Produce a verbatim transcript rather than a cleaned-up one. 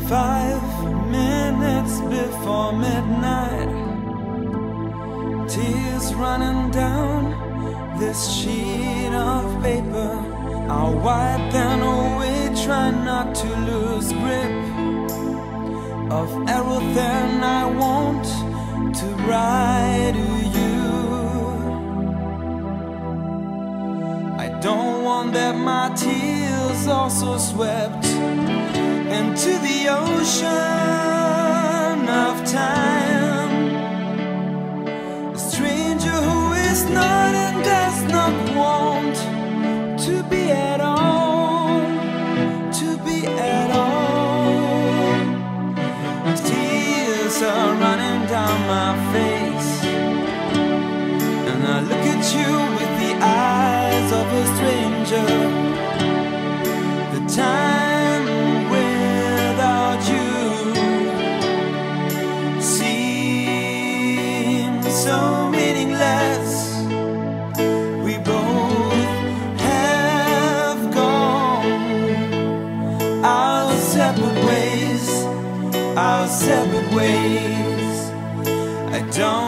Five minutes before midnight, tears running down this sheet of paper. I'll wipe them away, try not to lose grip of everything I want to write to you. I don't want that my tears also swept into the ocean of time. A stranger who is not and does not want to be at all, to be at all. Tears are running down my face, and I look at you with the eyes of a stranger. The time without you seems so meaningless. We both have gone our separate ways, our separate ways. I don't